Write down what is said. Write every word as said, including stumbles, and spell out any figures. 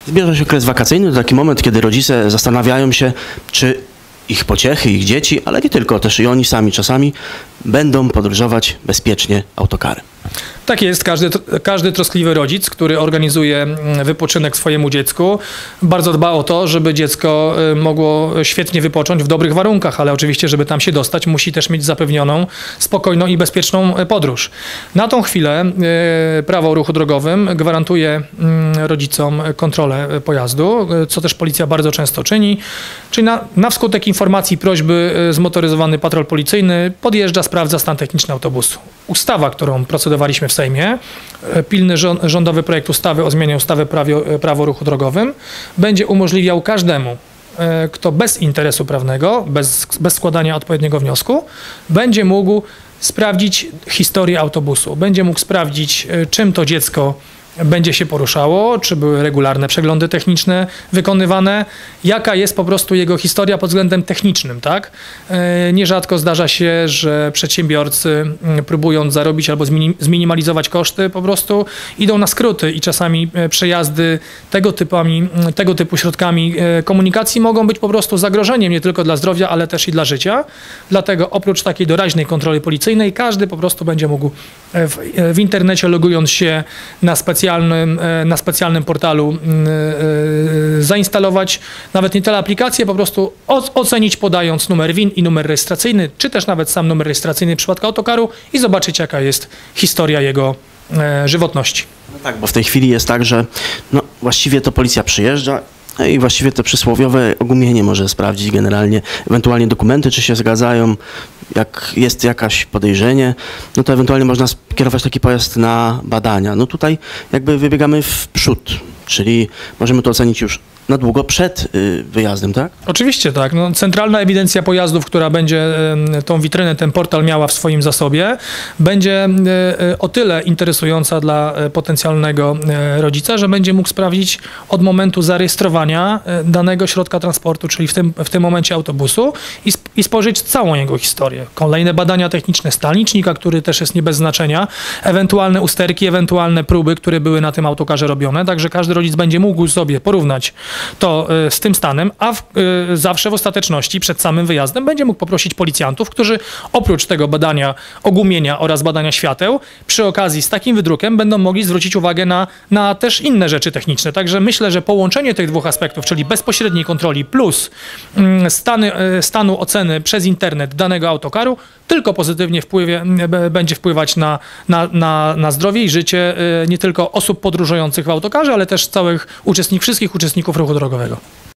Zbliża się okres wakacyjny, to taki moment, kiedy rodzice zastanawiają się, czy ich pociechy, ich dzieci, ale nie tylko, też i oni sami czasami będą podróżować bezpiecznie autokarem. Tak jest, każdy, każdy troskliwy rodzic, który organizuje wypoczynek swojemu dziecku, bardzo dba o to, żeby dziecko mogło świetnie wypocząć w dobrych warunkach, ale oczywiście, żeby tam się dostać, musi też mieć zapewnioną spokojną i bezpieczną podróż. Na tą chwilę prawo o ruchu drogowym gwarantuje rodzicom kontrolę pojazdu, co też policja bardzo często czyni, czyli na, na wskutek informacji, prośby zmotoryzowany patrol policyjny podjeżdża, sprawdza stan techniczny autobusu. Ustawa, którą procedowaliśmy w Sejmie, pilny rządowy projekt ustawy o zmianie ustawy prawo, prawo o ruchu drogowym, będzie umożliwiał każdemu, kto bez interesu prawnego, bez, bez składania odpowiedniego wniosku, będzie mógł sprawdzić historię autobusu, będzie mógł sprawdzić, czym to dziecko będzie się poruszało, czy były regularne przeglądy techniczne wykonywane, jaka jest po prostu jego historia pod względem technicznym, tak? Nierzadko zdarza się, że przedsiębiorcy, próbując zarobić albo zminimalizować koszty, po prostu idą na skróty i czasami przejazdy tego, typami, tego typu środkami komunikacji mogą być po prostu zagrożeniem nie tylko dla zdrowia, ale też i dla życia. Dlatego oprócz takiej doraźnej kontroli policyjnej każdy po prostu będzie mógł w, w internecie, logując się na specjalnym Specjalnym, na specjalnym portalu yy, zainstalować nawet nie tyle aplikację, po prostu ocenić podając numer W I N i numer rejestracyjny, czy też nawet sam numer rejestracyjny w przypadku autokaru i zobaczyć, jaka jest historia jego yy, żywotności. No tak, bo w tej chwili jest tak, że no, właściwie to policja przyjeżdża, no i właściwie to przysłowiowe ogumienie może sprawdzić generalnie, ewentualnie dokumenty, czy się zgadzają, jak jest jakaś podejrzenie, no to ewentualnie można skierować taki pojazd na badania. No tutaj jakby wybiegamy w przód, czyli możemy to ocenić już na długo przed y, wyjazdem, tak? Oczywiście tak. No, centralna ewidencja pojazdów, która będzie y, tą witrynę, ten portal miała w swoim zasobie, będzie y, o tyle interesująca dla y, potencjalnego y, rodzica, że będzie mógł sprawdzić od momentu zarejestrowania y, danego środka transportu, czyli w tym, w tym momencie autobusu i, sp i spojrzeć całą jego historię. Kolejne badania techniczne stan licznika, który też jest nie bez znaczenia, ewentualne usterki, ewentualne próby, które były na tym autokarze robione, także każdy rodzic będzie mógł sobie porównać to z tym stanem, a w, y, zawsze w ostateczności przed samym wyjazdem będzie mógł poprosić policjantów, którzy oprócz tego badania ogumienia oraz badania świateł, przy okazji z takim wydrukiem będą mogli zwrócić uwagę na, na też inne rzeczy techniczne. Także myślę, że połączenie tych dwóch aspektów, czyli bezpośredniej kontroli plus y, stany, y, stanu oceny przez internet danego autokaru, tylko pozytywnie wpływie, y, będzie wpływać na, na, na, na zdrowie i życie y, nie tylko osób podróżujących w autokarze, ale też całych uczestników, wszystkich uczestników ruchu drogowego.